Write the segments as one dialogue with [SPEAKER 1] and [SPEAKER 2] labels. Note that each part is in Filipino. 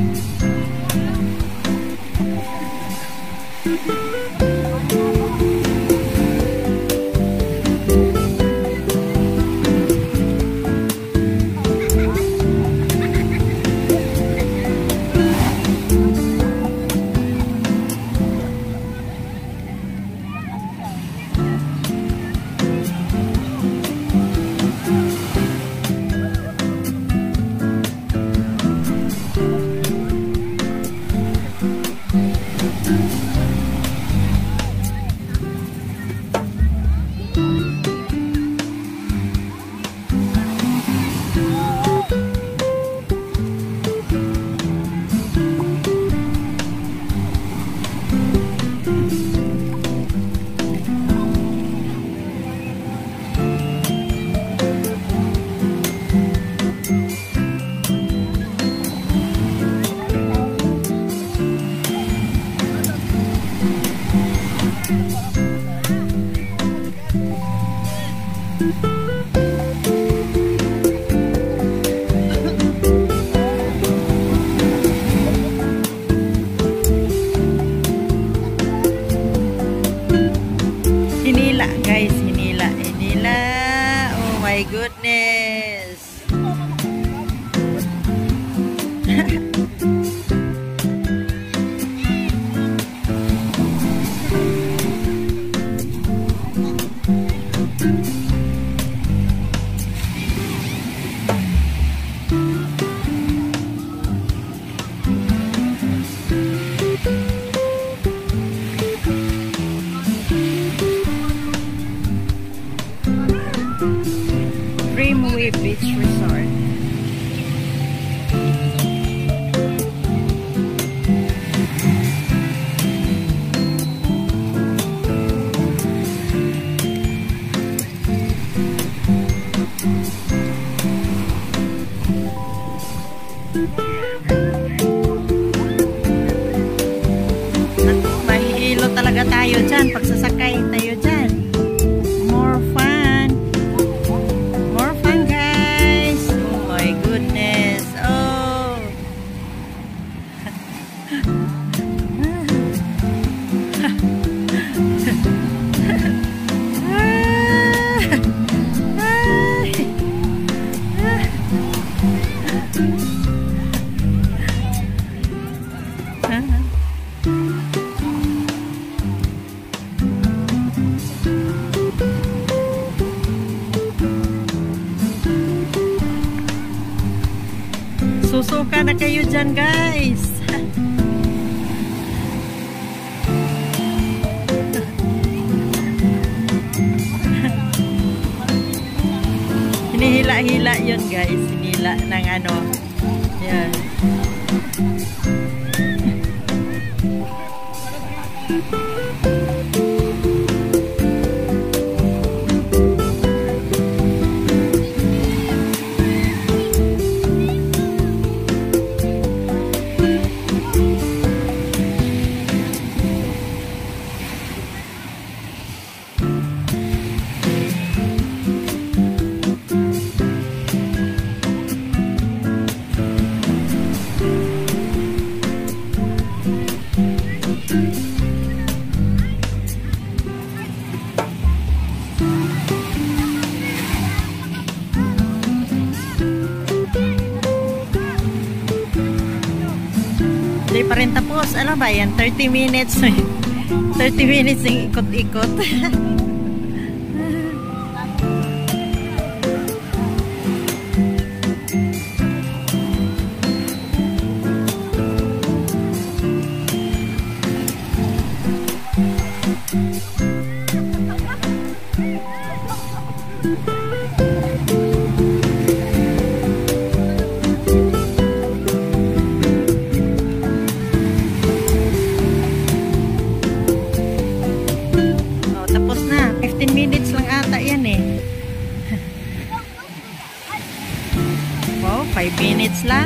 [SPEAKER 1] Hinila guys, hinila. Oh my goodness. Dreamway Beach Resort. Mahihilo talaga tayo dyan. Pagsasakay tayo dyan. More fun. More fun guys. Oh my goodness. Oh. Susuka na kayo dyan guys. Hinihila-hila yun guys. Hinila ng ano. Yan. Hindi pa rin tapos. Ano ba yan? 30 minutes. 30 minutes yung ikot-ikot. Tapos na. 15 minutes lang ata yan eh. Wow, 5 minutes lang.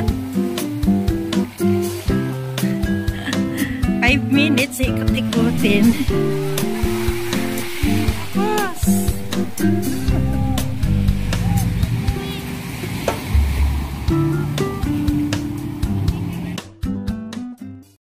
[SPEAKER 1] 5 minutes, ikot-ikutin. Yes.